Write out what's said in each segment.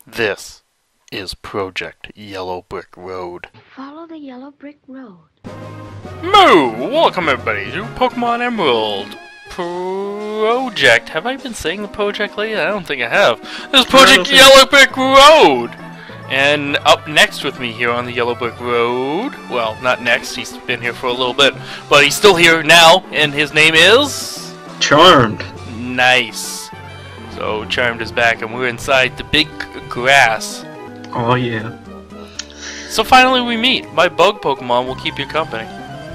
This is Project Yellow Brick Road. Follow the yellow brick road. Moo! Welcome everybody to Pokemon Emerald Project. Have I been saying the project lately? I don't think I have. This is Project Yellow Brick Road! And up next with me here on the Yellow Brick Road, well, not next, he's been here for a little bit, but he's still here now, and his name is... Charmed. Nice. So, Charmed is back, and we're inside the big grass. Oh yeah. So finally we meet. My bug Pokemon will keep you company.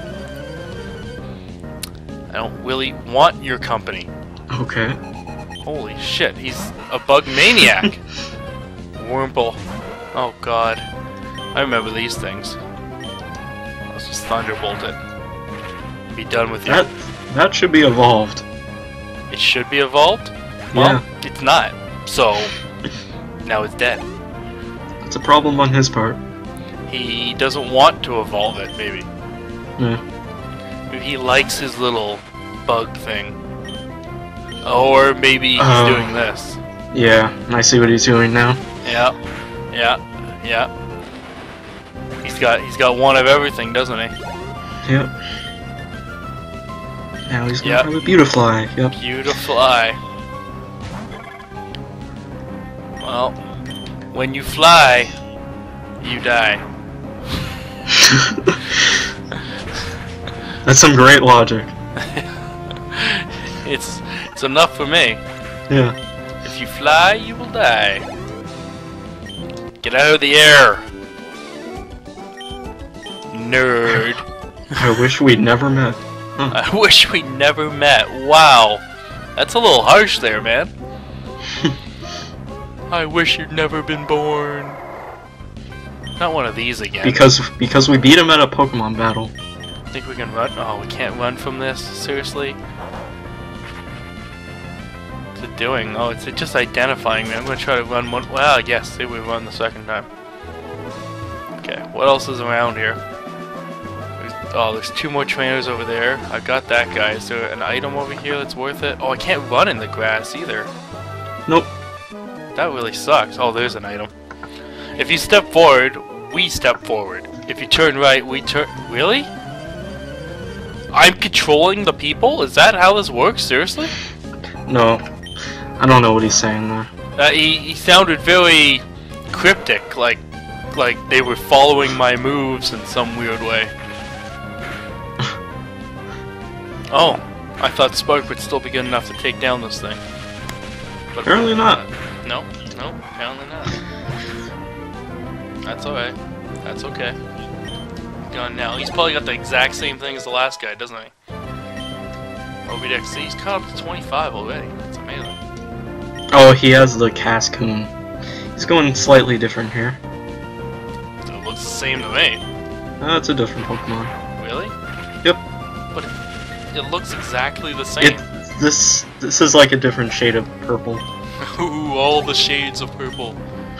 I don't really want your company. Okay. Holy shit, he's a bug maniac. Wurmple. Oh god. I remember these things. Let's just Thunderbolt it. Be done with you. That should be evolved. It should be evolved? Well, Yeah. it's not. So, now it's dead. It's a problem on his part. He doesn't want to evolve it, maybe. Yeah. Maybe he likes his little bug thing. Or maybe he's doing this. Yeah, I see what he's doing now. Yeah. He's got one of everything, doesn't he? Yep. Now he's gonna have a Beautifly. Yep. Beautifly. Well, when you fly, you die. That's some great logic. It's enough for me. Yeah. If you fly, you will die. Get out of the air, nerd. I wish we'd never met. Huh. I wish we never met. Wow, that's a little harsh there, man. I wish you'd never been born. Not one of these again. Because we beat him at a Pokemon battle. Think we can run? Oh, we can't run from this? Seriously? What's it doing? Oh, it's just identifying me. I'm gonna try to run one. Well, yes, say we run the second time. Okay, what else is around here? There's two more trainers over there. I got that guy. Is there an item over here that's worth it? Oh, I can't run in the grass either. Nope. That really sucks. Oh, there's an item. If you step forward, we step forward. If you turn right, we turn... Really? I'm controlling the people? Is that how this works? Seriously? No. I don't know what he's saying there. He sounded very cryptic, like they were following my moves in some weird way. Oh, I thought Spark would still be good enough to take down this thing. But Apparently not. No, apparently not. That's alright. That's okay. Gone now. He's probably got the exact same thing as the last guy, doesn't he? Obidex, see, he's caught up to 25 already. That's amazing. Oh, he has the Cascoon. He's going slightly different here. So it looks the same to me. It's a different Pokemon. Really? Yep. But it looks exactly the same. This is like a different shade of purple. Ooh, all the shades of purple.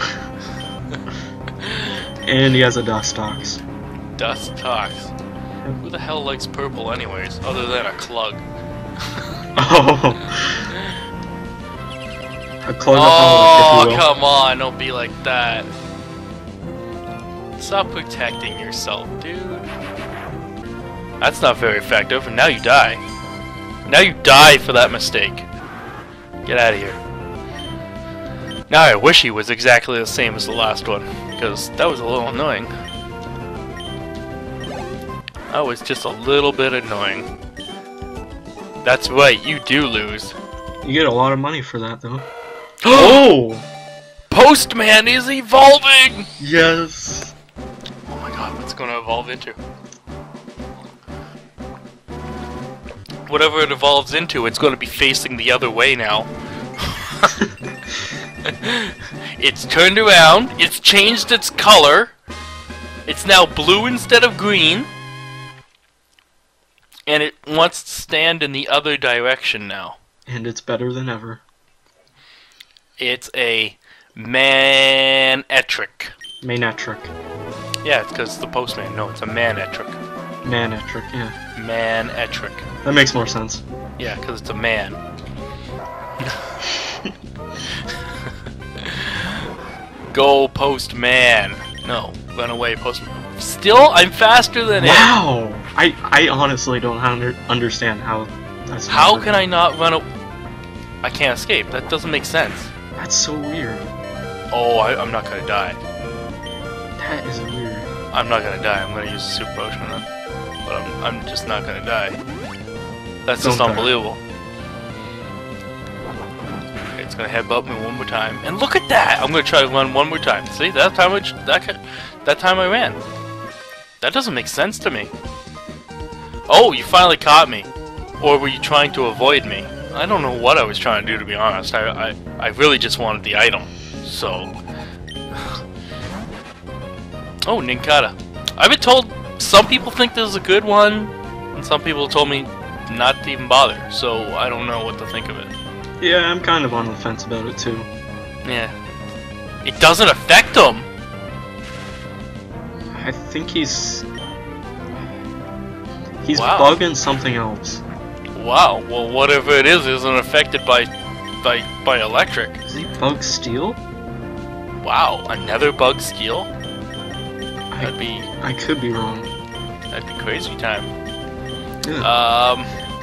And he has a Dustox. Dustox. Who the hell likes purple anyways, other than a Clug? Oh. A Clugaholic, oh, if you will. come on, don't be like that. Stop protecting yourself, dude. That's not very effective, and now you die. Now you die for that mistake. Get out of here. Now I wish he was exactly the same as the last one, because that was a little annoying. That was just a little bit annoying. That's right, you do lose. You get a lot of money for that, though. Oh! Postman is evolving! Yes! Oh my god, what's it going to evolve into? Whatever it evolves into, it's going to be facing the other way now. It's turned around, it's changed its color, it's now blue instead of green, and it wants to stand in the other direction now. And it's better than ever. It's a Manectric. Manectric. Yeah, it's because it's the postman. No, it's a Manectric. Manectric, yeah. Manectric. That makes more sense. Yeah, because it's a man. Go, postman. No, run away, postman. Still, I'm faster than it. Wow! I honestly don't understand how that's. How can I not run? I can't escape. That doesn't make sense. That's so weird. Oh, I'm not gonna die. That is weird. I'm not gonna die. I'm gonna use a super potion then. But I'm just not gonna die. That's just Don't die. unbelievable. It's gonna headbutt me one more time, and look at that! I'm gonna try to run one more time. See, that time I ran. That doesn't make sense to me. Oh, you finally caught me, or were you trying to avoid me? I don't know what I was trying to do, to be honest. I really just wanted the item. So, oh, Ninkata. I've been told some people think this is a good one, and some people told me not to even bother. So I don't know what to think of it. Yeah, I'm kind of on the fence about it too. Yeah. It doesn't affect him! I think he's Wow. bugging something else. Wow, well whatever it is isn't affected by electric. Is he bug steel? Wow, another bug steel? I could be wrong. That'd be crazy time. Yeah.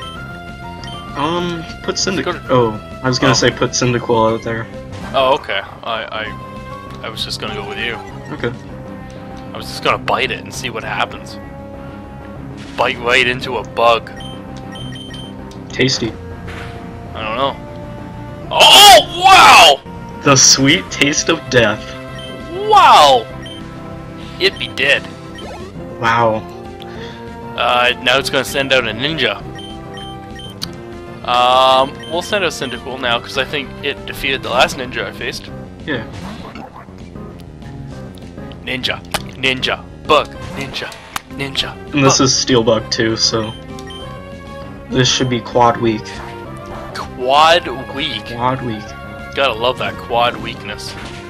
Put Cyndaquil. Oh, I was gonna say put Cyndaquil out there. Oh, okay. I was just gonna go with you. Okay. I was just gonna bite it and see what happens. Bite right into a bug. Tasty. I don't know. Oh, wow! The sweet taste of death. Wow! It'd be dead. Wow. Now it's gonna send out a ninja. We'll send out Cyndaquil now, because I think it defeated the last ninja I faced. Yeah. Ninja. Ninja. Bug. Ninja. Ninja. And this bug. is Steel Bug too, so this should be quad weak. Quad weak. Quad weak. Gotta love that quad weakness.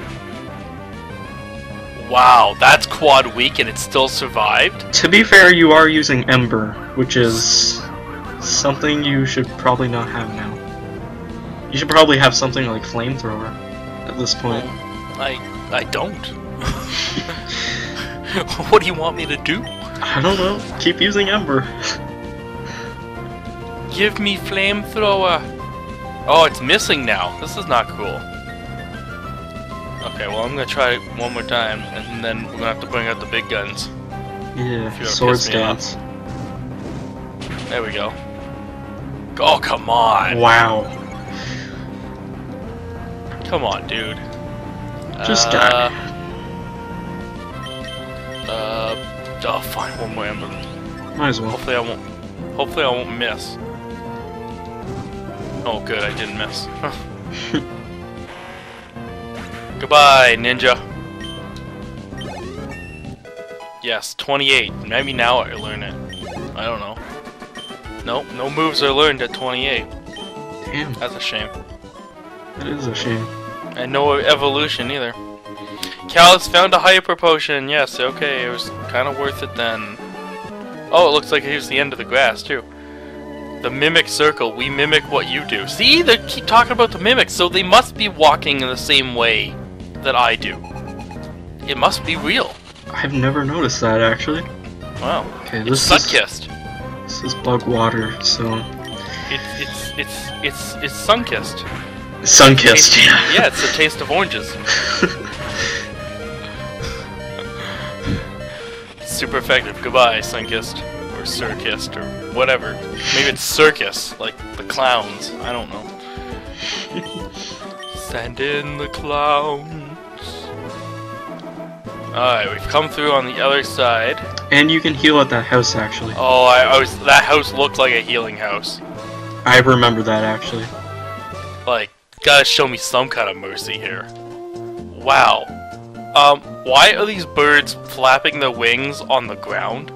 Wow, that's quad weak and it still survived? To be fair, you are using Ember, which is something you should probably not have now. You should probably have something like Flamethrower at this point. I don't. What do you want me to do? I don't know. Keep using Ember. Give me Flamethrower. Oh, it's missing now. This is not cool. Okay, well I'm gonna try it one more time, and then we're gonna have to bring out the big guns. Yeah, If you wanna Sword piss me off. Stance. There we go. Oh, come on! Wow. Come on, dude. Just die. Oh, fine, one more ember. Might as well. Hopefully I won't miss. Oh, good, I didn't miss. Goodbye, ninja. Yes, 28. Maybe now I learn it. I don't know. Nope, no moves are learned at 28. Damn, That's a shame. that is a shame. And no evolution either. Calix found a hyper potion. Yes, okay, it was kind of worth it then. Oh, it looks like here's the end of the grass too. The mimic circle. We mimic what you do. See, they keep talking about the mimics, so they must be walking in the same way that I do. It must be real. I've never noticed that actually. Wow. Okay, It's this sun-kissed. is bug water, so It's sun-kissed. sun-kissed. Yeah. Yeah, it's the taste of oranges. Super effective. Goodbye, sun-kissed. Or sir-kissed, or whatever. Maybe it's circus, like the clowns. I don't know. Send in the clowns. Alright, we've come through on the other side. And you can heal at that house actually. Oh, that house looked like a healing house. I remember that actually. Like, gotta show me some kind of mercy here. Wow. Why are these birds flapping their wings on the ground?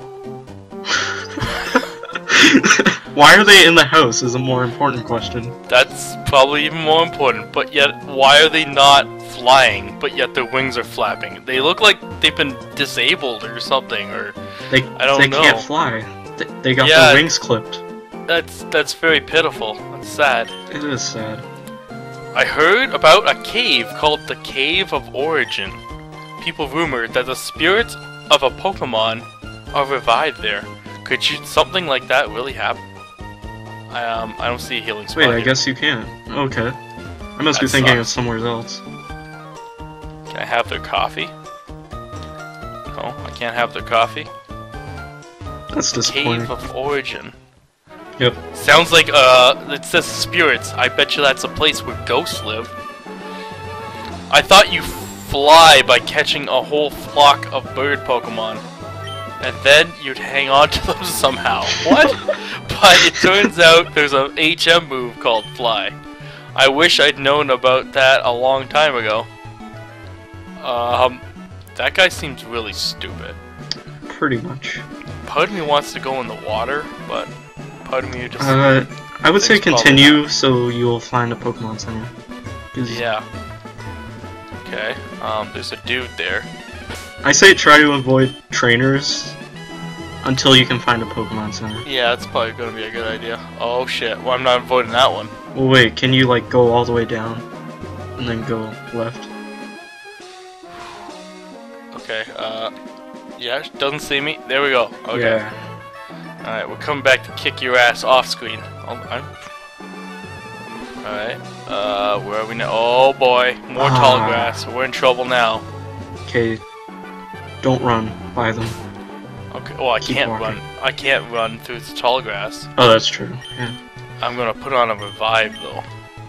Why are they in the house is a more important question. That's probably even more important, but yet, why are they not flying, but yet their wings are flapping? They look like they've been disabled or something, or... They don't know. can't fly. They got Yeah. their wings clipped. That's very pitiful. That's sad. It is sad. I heard about a cave called the Cave of Origin. People rumored that the spirits of a Pokemon are revived there. Could something like that really happen? I don't see a healing spot. Wait, I here. guess you can. Okay. I must be That thinking of sucks. somewhere else. Can I have their coffee? No, I can't have their coffee. That's disappointing. Cave of Origin. Yep. Sounds like, it says spirits. I bet you that's a place where ghosts live. I thought you fly by catching a whole flock of bird Pokemon. And then you'd hang on to them somehow. What? But it turns out there's a HM move called Fly. I wish I'd known about that a long time ago. That guy seems really stupid. Pretty much. Part of me wants to go in the water, but part of me just... I would say Thanks, probably continue not. so you'll find a Pokemon Center. 'Cause Yeah. Okay, there's a dude there. I say try to avoid trainers until you can find a Pokemon Center. Yeah, that's probably gonna be a good idea. Oh shit, well I'm not avoiding that one. Well, wait, can you like go all the way down and then go left? Okay, yeah, doesn't see me. There we go. Okay. Yeah. Alright, we're coming back to kick your ass off screen. Alright, where are we now? Oh boy, more tall grass. We're in trouble now. Okay. Don't run by them. Okay, well I Keep can't walking. run. I can't run through the tall grass. Oh, that's true. Yeah. I'm gonna put on a revive though.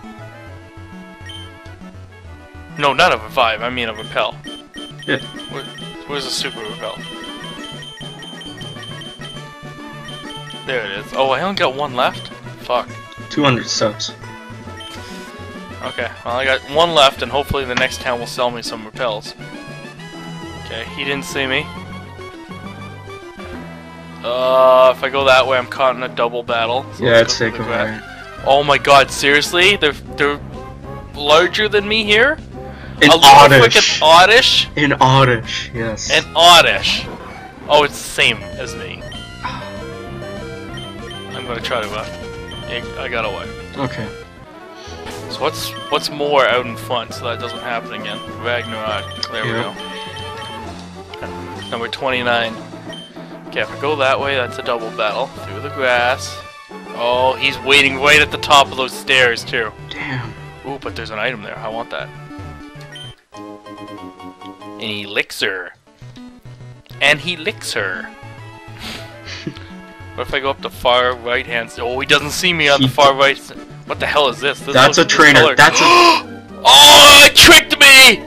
No, not a revive, I mean a repel. Yeah. Where's the super repel? There it is. Oh, I only got one left? Fuck. 200 subs. Okay, well I got one left and hopefully the next town will sell me some repels. Okay, he didn't see me. If I go that way I'm caught in a double battle. So Yeah, let's it's go safe through the over grass. there. Oh my god, seriously? They're larger than me here? An a little Oddish. freaking Oddish? An Oddish, yes. An Oddish. Oh, it's the same as me. I'm gonna try to I got away. Okay. So what's more out in front so that doesn't happen again? Ragnarok. There we Yep. go. Number 29. Okay, if I go that way, that's a double battle. Through the grass. Oh, he's waiting right at the top of those stairs too. Damn. Ooh, but there's an item there. I want that. An elixir. And he licks her. What if I go up the far right hand side? Oh, he doesn't see me on the far right. What the hell is this? That's a trainer. That's a. Oh, it tricked me!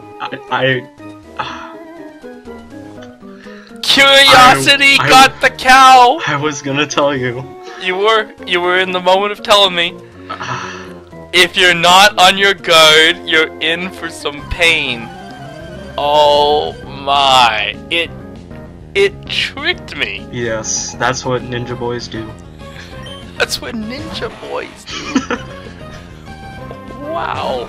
Curiosity I- got the cow. I was gonna tell you. You were in the moment of telling me. If you're not on your guard, you're in for some pain. Oh my! It tricked me. Yes, that's what ninja boys do. That's what ninja boys do. Wow.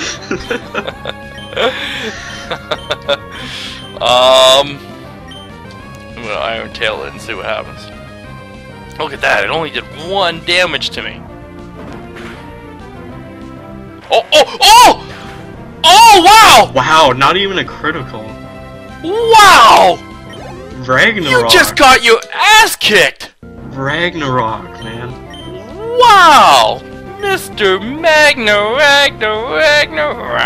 I'm gonna Iron Tail it and see what happens. Look at that! It only did 1 damage to me. Oh! Oh! Oh! Oh! Wow! Wow, not even a critical. Wow! Ragnarok. You just got your ass kicked! Ragnarok, man. Wow! Mr. Ragnarok!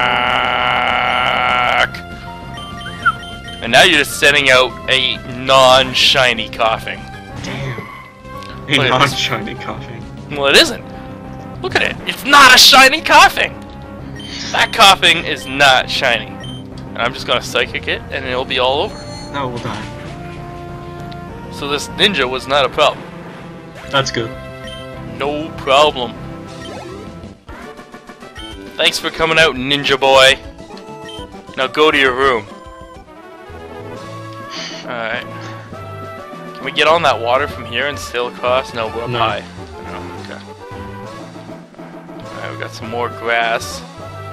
And now you're just sending out a non-shiny coughing. Damn. A Look at this. non-shiny coughing. Well, it isn't. Look at it. It's not a shiny coughing! That coughing is not shiny. And I'm just gonna psychic it, and it'll be all over. That will die. So this ninja was not a problem. That's good. No problem. Thanks for coming out, ninja boy. Now go to your room. Alright. Can we get on that water from here and sail across? No, we're up No. high. No, okay. Alright, we got some more grass.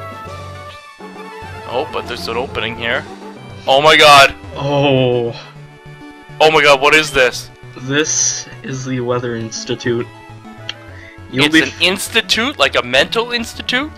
Oh, but there's an opening here. Oh my god! Oh, Oh my god, what is this? this is the Weather Institute. You'll It's an institute, like a mental institute?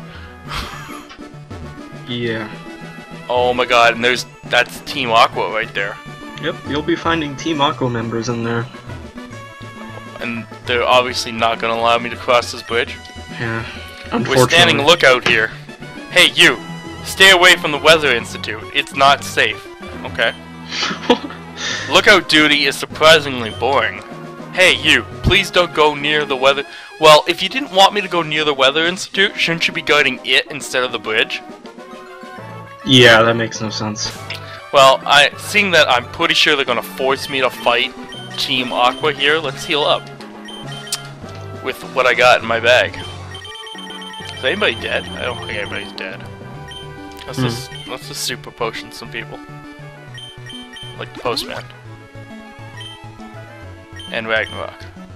Yeah. Oh my god, and that's Team Aqua right there. Yep, you'll be finding Team Aqua members in there. And they're obviously not gonna allow me to cross this bridge. Yeah, We're unfortunately. standing lookout here. Hey, you! Stay away from the Weather Institute. It's not safe. Okay. Lookout duty is surprisingly boring. Hey, you! Please don't go near the weather... Well, if you didn't want me to go near the Weather Institute, shouldn't you be guarding it instead of the bridge? Yeah, that makes no sense. Well, seeing that I'm pretty sure they're gonna force me to fight Team Aqua here, let's heal up. With what I got in my bag. Is anybody dead? I don't think anybody's dead. Let's just super potion some people. Like the postman. And Ragnarok.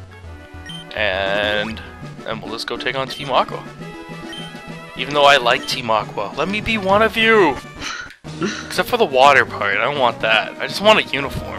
And we'll just go take on Team Aqua. Even though I like Team Aqua. Let me be one of you! Except for the water part, I don't want that. I just want a uniform.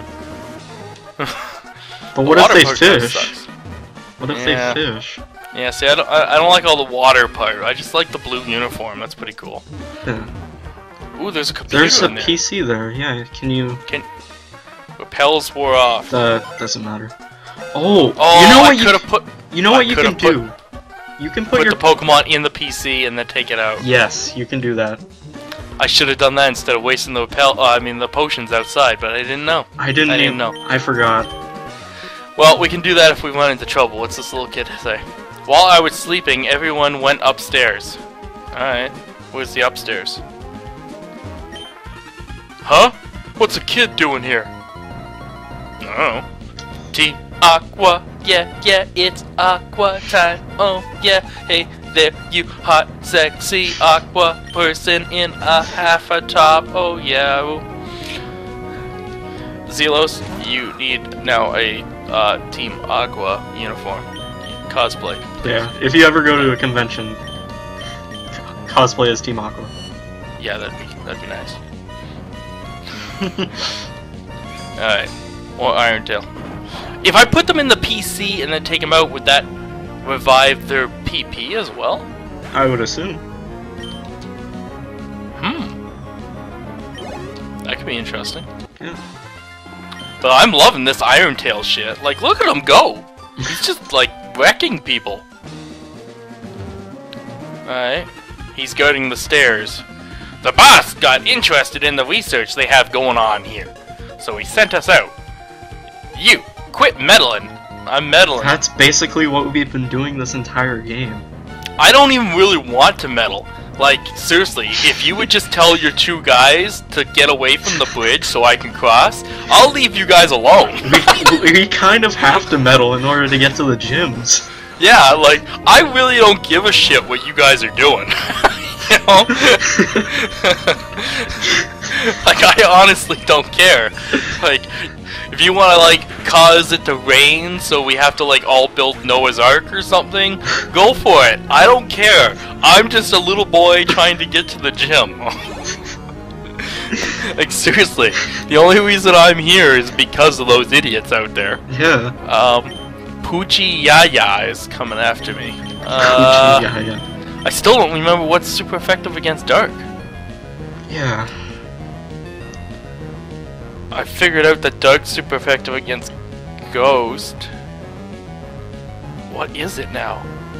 But what if they fish? What if they fish? Yeah, see, I don't like all the water part. I just like the blue uniform. That's pretty cool. Yeah. Ooh, there's a computer There's a in there. PC there. Yeah, can you? Repels wore off. That doesn't matter. Oh, Oh, you know what I could have put. You know what you can do? You can put your the Pokemon in the PC and then take it out. Yes, you can do that. I should have done that instead of wasting the the potions outside, but I didn't know. I didn't know. I forgot. Well, we can do that if we run into trouble. What's this little kid say? While I was sleeping, everyone went upstairs. Alright. Where's the upstairs? Huh? What's a kid doing here? I don't know. Team Aqua, yeah, it's Aqua time. Oh, yeah, hey there, you hot, sexy Aqua person in a half a top. Oh, yeah. Zelos, you need now a Team Aqua uniform. Cosplay. Yeah, if you ever go to a convention, cosplay as Team Aqua. Yeah, that'd be nice. Alright. Or Iron Tail. If I put them in the PC and then take them out, would that revive their PP as well? I would assume. That could be interesting. Yeah. But I'm loving this Iron Tail shit. Like, look at him go! He's just, like, wrecking people. Alright. He's guarding the stairs. The boss got interested in the research they have going on here. So he sent us out. You, quit meddling. I'm meddling. That's basically what we've been doing this entire game. I don't even really want to meddle. Like, seriously, if you would just tell your two guys to get away from the bridge so I can cross, I'll leave you guys alone. we kind of have to meddle in order to get to the gyms. Yeah, like, I really don't give a shit what you guys are doing. You know? Like, I honestly don't care. Like, if you want to, like, cause it to rain so we have to, like, all build Noah's Ark or something, go for it. I don't care. I'm just a little boy trying to get to the gym. Like, seriously. The only reason I'm here is because of those idiots out there. Yeah. Poochie Yaya is coming after me. Poochie Yaya. I still don't remember what's super effective against Dark. Yeah. I figured out that Dark's super effective against Ghost. What is it now?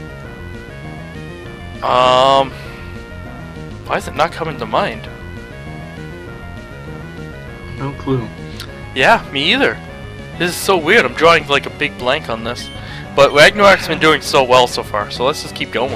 Why is it not coming to mind? No clue. Yeah, me either. This is so weird. I'm drawing like a big blank on this. But Ragnarok's been doing so well so far, so let's just keep going.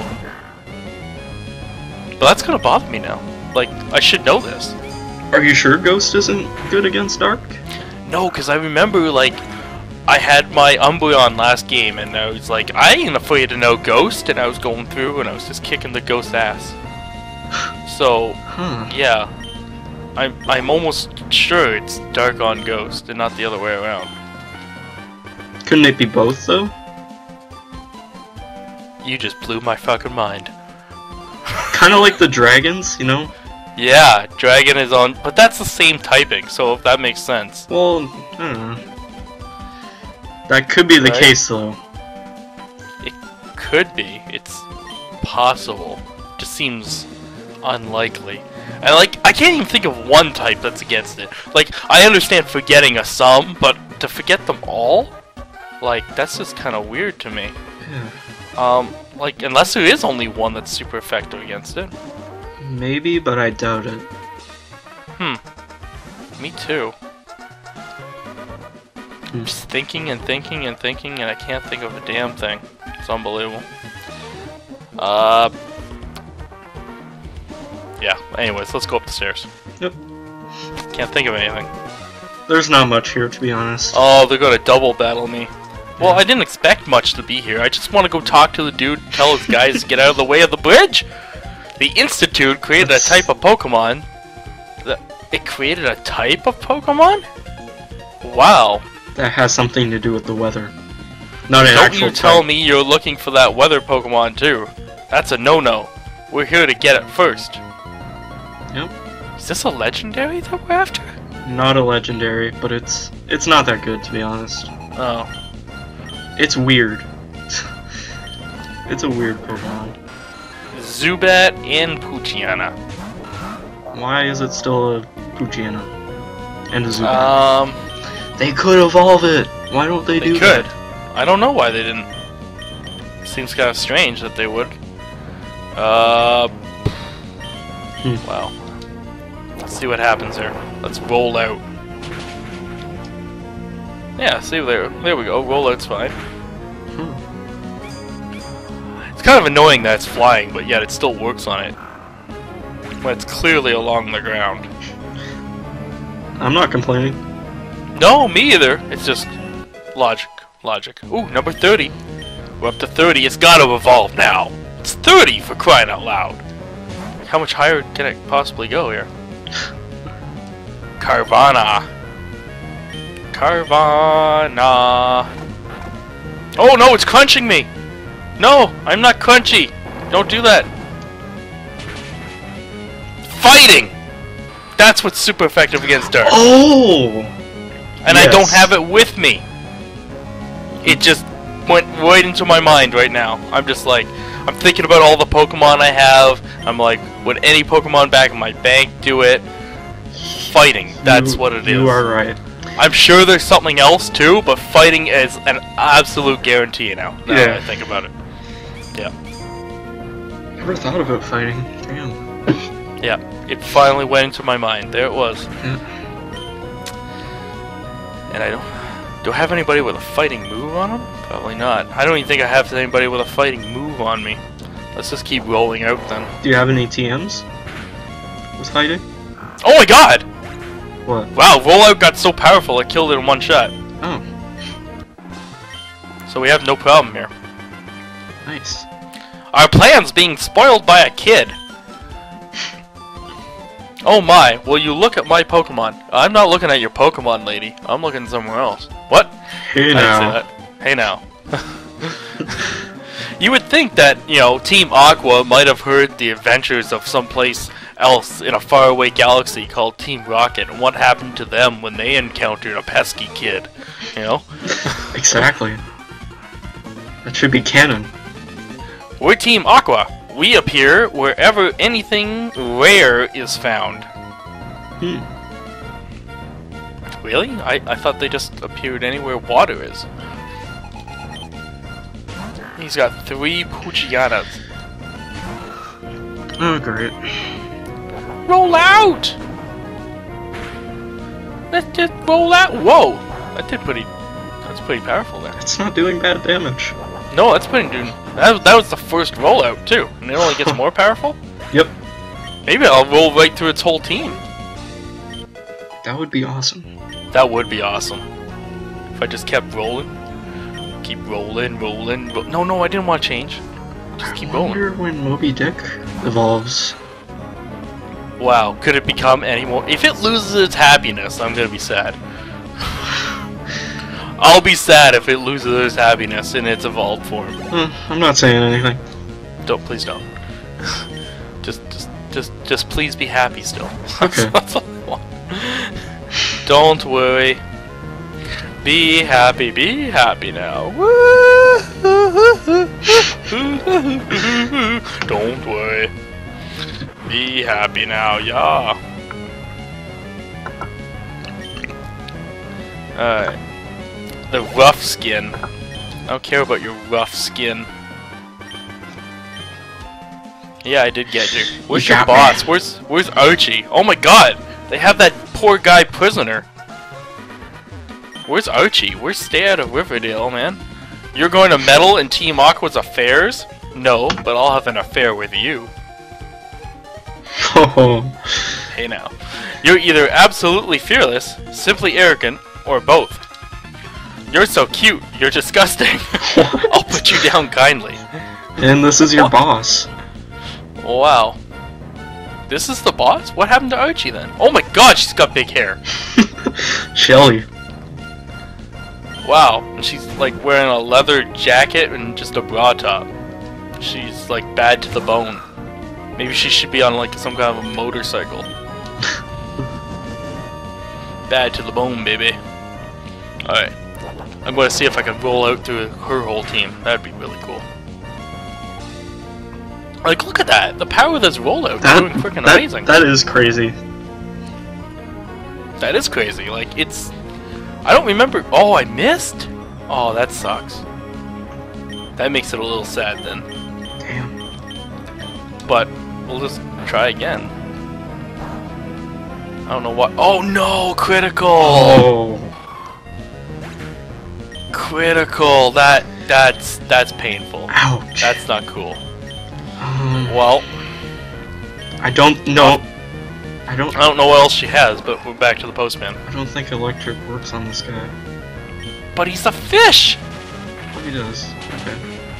But that's gonna bother me now. Like, I should know this. Are you sure Ghost isn't good against Dark? No, because I remember, like, I had my Umbreon last game, and I was like, I ain't afraid to know Ghost, and I was going through, and I was just kicking the Ghost ass. So, yeah. I'm almost sure it's Dark on Ghost, and not the other way around. Couldn't it be both, though? You just blew my fucking mind. Kind of like the dragons, you know? Yeah, Dragon is on, but that's the same typing, so if that makes sense. Well, I don't know. That could be the case, though. It could be. It's possible. Just seems unlikely. And like, I can't even think of one type that's against it. Like, I understand forgetting a some, but to forget them all? Like, that's just kind of weird to me. Yeah. Like, unless there is only one that's super effective against it. Maybe, but I doubt it. Me too. I'm just thinking and thinking and thinking, and I can't think of a damn thing. It's unbelievable. Yeah, anyways, let's go up the stairs. Yep. Can't think of anything. There's not much here, to be honest. Oh, they're gonna double battle me. Well, I didn't expect much to be here. I just want to go talk to the dude, tell his guys to get out of the way of the bridge! The Institute created a type of Pokemon. It created a type of Pokemon? Wow. That has something to do with the weather. Not an Don't actual you tell type. me you're looking for that weather Pokemon too. That's a no-no. We're here to get it first. Yep. Is this a legendary that we're after? Not a legendary, but it's not that good, to be honest. Oh. It's weird. It's a weird Pokemon. Zubat and Poochyena. Why is it still a Poochyena? And a Zubat? They could evolve it! Why don't they do could. that? I don't know why they didn't. Seems kind of strange that they would. Wow. Let's see what happens there. Let's roll out. Yeah, see there we go. Rollout's fine. It's kind of annoying that it's flying, but yet it still works on it. But it's clearly along the ground. I'm not complaining. No, me either. It's just logic. Logic. Ooh, number 30. We're up to 30. It's gotta evolve now. It's 30 for crying out loud. How much higher can it possibly go here? Carvana. Carvana. Oh no, it's crunching me. No, I'm not crunchy. Don't do that. Fighting. That's what's super effective against Dark. Oh! And I don't have it with me. It just went right into my mind right now. I'm just like, I'm thinking about all the Pokemon I have. I'm like, would any Pokemon back in my bank do it? Fighting, that's what it is. You are right. I'm sure there's something else too, but fighting is an absolute guarantee now that I think about it. Yeah. Never thought about fighting. Damn. Yeah, it finally went into my mind. There it was. And I don't... Do I have anybody with a fighting move on them? Probably not. I don't even think I have anybody with a fighting move on me. Let's just keep rolling out then. Do you have any TMs with fighting? Oh my god! What? Wow, rollout got so powerful it killed it in one shot. Oh. So we have no problem here. Nice. Our plan's being spoiled by a kid. Oh my, will you look at my Pokemon? I'm not looking at your Pokemon, lady. I'm looking somewhere else. What? Hey I now. didn't say that. Hey now. You would think that, you know, Team Aqua might have heard the adventures of someplace else in a faraway galaxy called Team Rocket and what happened to them when they encountered a pesky kid, you know? Exactly. That should be canon. We're Team Aqua. We appear wherever anything rare is found. Really? I thought they just appeared anywhere water is. He's got 3 Poochyanas. Oh, great. Roll out! Let's just roll out. Whoa! That's pretty powerful there. It's not doing bad damage. No, that's pretty dude. That was the first rollout too, and it only gets more powerful. Yep. Maybe I'll roll right through its whole team. That would be awesome. That would be awesome. If I just kept rolling. Keep rolling. No, I didn't want to change. Just keep I rolling. wonder when Moby Dick evolves. Wow, could it become any more? If it loses its happiness, I'm gonna be sad. I'll be sad if it loses its happiness in its evolved form. I'm not saying anything. Please don't. just please be happy still. Okay. That's all I want. Don't worry. Be happy now. Woo! Don't worry. Be happy now, yeah. Alright. The rough skin. I don't care about your rough skin. Yeah, I did get you. Where's your boss? Where's Archie? Oh my god! They have that poor guy prisoner. Where's Archie? Where's Stay Out of Riverdale, man? You're going to meddle in Team Aqua's affairs? No, but I'll have an affair with you. Oh. Hey now. You're either absolutely fearless, simply arrogant, or both. You're so cute, you're disgusting. I'll put you down kindly. And this is your boss. Wow. This is the boss? What happened to Archie then? Oh my god, she's got big hair. Shelly. Wow, and she's like wearing a leather jacket and just a bra top. She's like bad to the bone. Maybe she should be on like some kind of a motorcycle. Bad to the bone, baby. Alright. I'm going to see if I can roll out through her whole team. That'd be really cool. Like, look at that! The power of this rollout is doing freaking amazing. That is crazy. That is crazy. Like, it's... I don't remember... Oh, I missed? Oh, that sucks. That makes it a little sad then. Damn. But, we'll just try again. I don't know what... Oh no! Critical! Oh. Critical! That's painful. Ouch. That's not cool. Well... I don't know. I don't know what else she has, but we're back to the postman. I don't think electric works on this guy. But he's a fish! Oh, he does. Okay.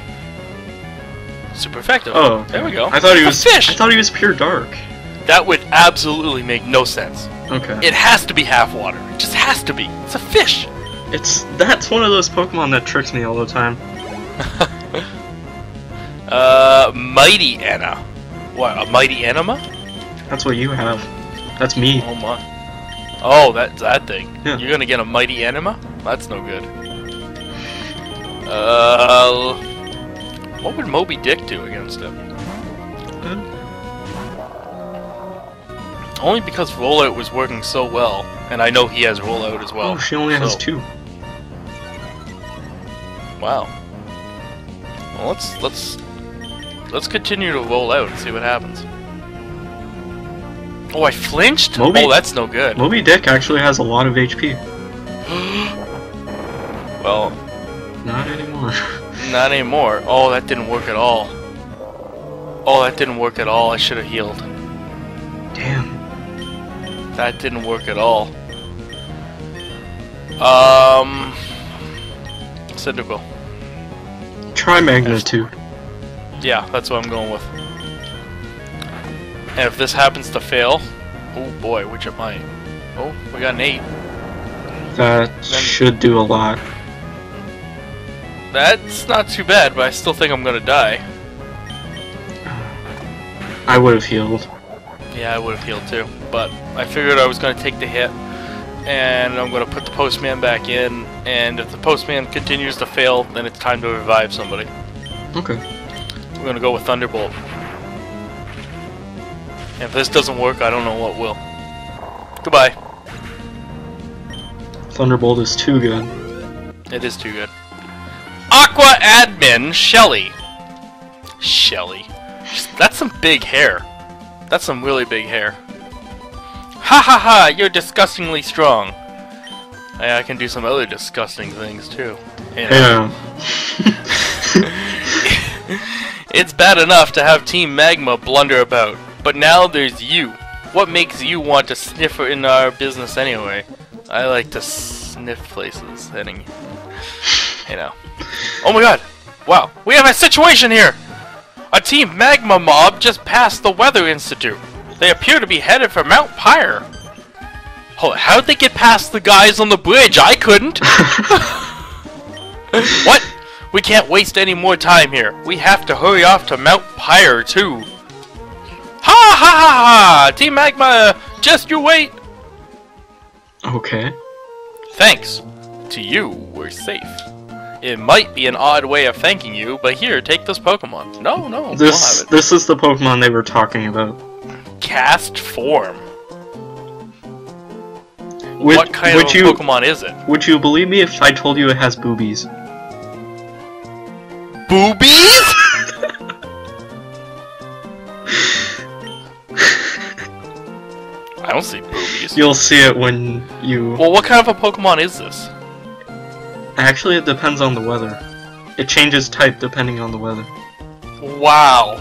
Super effective. Oh, okay. There we go. I thought he was fish! I thought he was pure dark. That would absolutely make no sense. Okay. It has to be half water. It just has to be. It's a fish. That's one of those Pokemon that tricks me all the time. Mighty Anna. What, a Mighty Anima? That's what you have. That's me. Oh my. Oh, that's that thing. Yeah. You're gonna get a Mighty Anima? That's no good. What would Moby Dick do against him? Good. Only because rollout was working so well, and I know he has rollout as well. Oh, she only has 2. Wow. Well, let's continue to roll out and see what happens. Oh, I flinched? Oh, that's no good. Moby Dick actually has a lot of HP. Well, not anymore. Not anymore. Oh, that didn't work at all. Oh, that didn't work at all. I should have healed. Damn. That didn't work at all. Cyndaquil. Try Magnitude. Yeah, that's what I'm going with. And if this happens to fail, oh boy, which it might. Oh, we got an 8. That should do a lot. That's not too bad, but I still think I'm gonna die. I would have healed. Yeah, I would have healed too, but I figured I was gonna take the hit, and I'm gonna put the postman back in, and if the postman continues to fail, then it's time to revive somebody. Okay. We're gonna go with Thunderbolt. And if this doesn't work, I don't know what will. Goodbye. Thunderbolt is too good. It is too good. Aqua Admin Shelly. Shelly. That's some big hair. That's some really big hair. Ha ha ha! You're disgustingly strong. I can do some other disgusting things too. Yeah. It's bad enough to have Team Magma blunder about, but now there's you. What makes you want to sniff in our business anyway? I like to sniff places, heading. You know. Oh my god! Wow, we have a situation here! A Team Magma mob just passed the Weather Institute. They appear to be headed for Mount Pyre. Oh, how'd they get past the guys on the bridge? I couldn't! What? We can't waste any more time here. We have to hurry off to Mount Pyre, too. Ha ha ha ha! Team Magma, just you wait! Okay. Thanks. To you, we're safe. It might be an odd way of thanking you, but here, take this Pokemon. No, we'll have it. This is the Pokemon they were talking about. Cast form. What kind of Pokemon is it? Would you believe me if I told you it has boobies? Boobies? I don't see boobies. You'll see it when you... Well, what kind of a Pokemon is this? Actually, it depends on the weather. It changes type depending on the weather. Wow.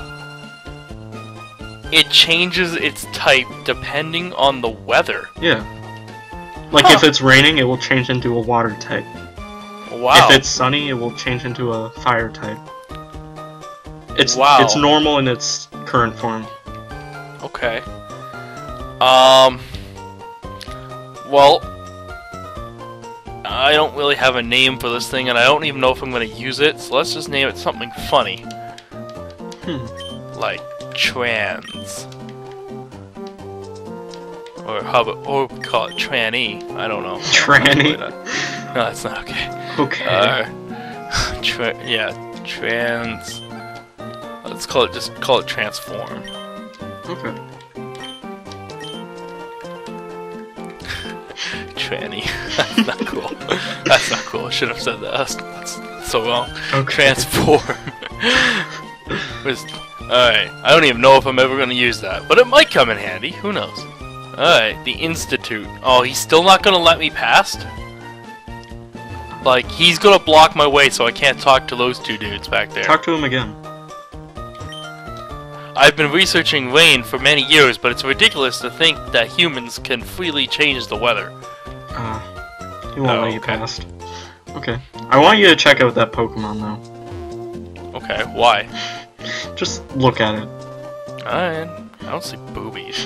It changes its type depending on the weather. Yeah. Like if it's raining, it will change into a water type. Wow. If it's sunny, it will change into a fire type. It's normal in its current form. Okay. Well, I don't really have a name for this thing, and I don't even know if I'm going to use it, so let's just name it something funny. Like, trans. Or how about, or we call it tranny. I don't know. Tranny? No, that's not okay. Okay. Trans. Let's call it, just call it transform. Okay. Tranny. That's not cool. That's not cool. I should have said that. That's so wrong. Okay. Transform. Alright. I don't even know if I'm ever going to use that. But it might come in handy. Who knows? Alright. The Institute. Oh, he's still not going to let me past? Like, he's going to block my way so I can't talk to those two dudes back there. Talk to him again. I've been researching rain for many years, but it's ridiculous to think that humans can freely change the weather. He won't let you past. Okay. I want you to check out that Pokemon, though. Okay, why? Just look at it. I don't see boobies.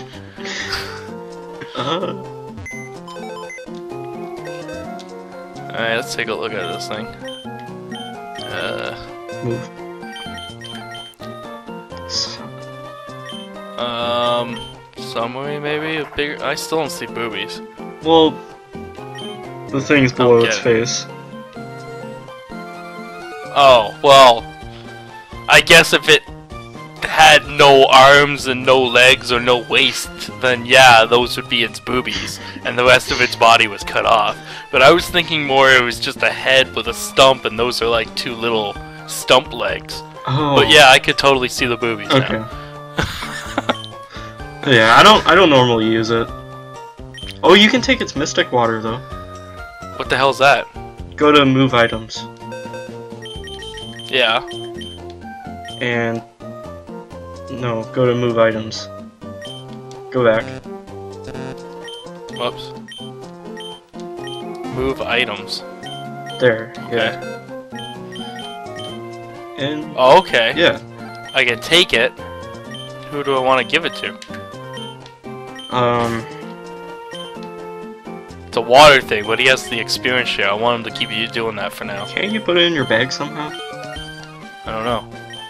Alright, let's take a look at this thing. Move. Summary maybe? A bigger. I still don't see boobies. Well, the thing's below its face. Oh, well. I guess if it had no arms and no legs or no waist, then yeah, those would be its boobies, and the rest of its body was cut off. But I was thinking more it was just a head with a stump, and those are like two little stump legs. Oh. But yeah, I could totally see the boobies now. Yeah, I don't normally use it. Oh, you can take its Mystic Water though. What the hell's that? Go to Move Items. Yeah. And no, go to Move Items. Go back. Whoops. Move items. There. Okay. Yeah. And oh, okay. Yeah. I can take it. Who do I want to give it to? It's a water thing, but he has the experience share. I want him to keep you doing that for now. Can't you put it in your bag somehow? I don't know.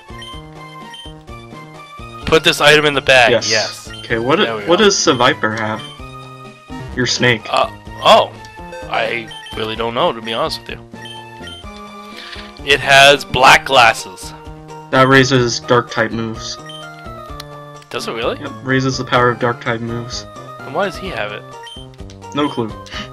Put this item in the bag. Yes. Okay, what does Seviper have? Your snake. Oh. I really don't know, to be honest with you. It has black glasses. That raises dark type moves. Does it really? Yep, raises the power of dark type moves. And why does he have it? No clue.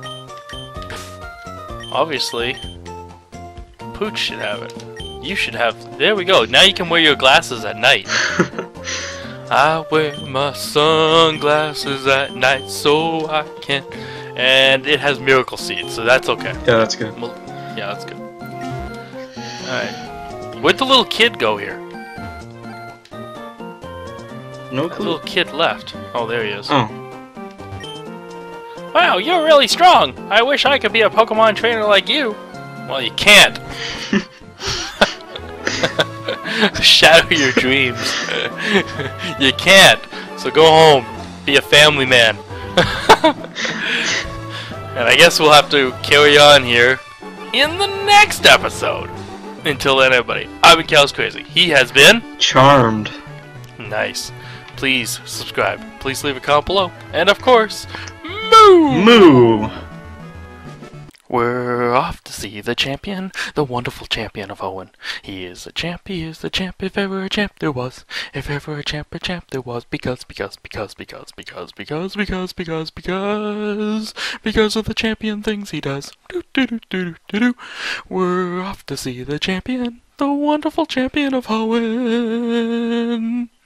Obviously, Pooch should have it. You should have. There we go. Now you can wear your glasses at night. I wear my sunglasses at night so I can. And it has Miracle Seed, so that's okay. Yeah, that's good. Well, yeah, that's good. Alright. Where'd the little kid go here? No That clue. little kid left. Oh, there he is. Oh. Wow, you're really strong! I wish I could be a Pokemon trainer like you! Well, you can't! Shatter your dreams. You can't! So go home. Be a family man. And I guess we'll have to carry on here in the next episode. Until then, everybody, I've been Cal's Crazy. He has been... Charmed. Nice. Please subscribe. Please leave a comment below. And of course... Moo! Moo! We're off to see the champion, the wonderful champion of Owen. He is the champ, if ever a champ there was. If ever a champ there was, because of the champion things he does. We're off to see the champion, the wonderful champion of Owen.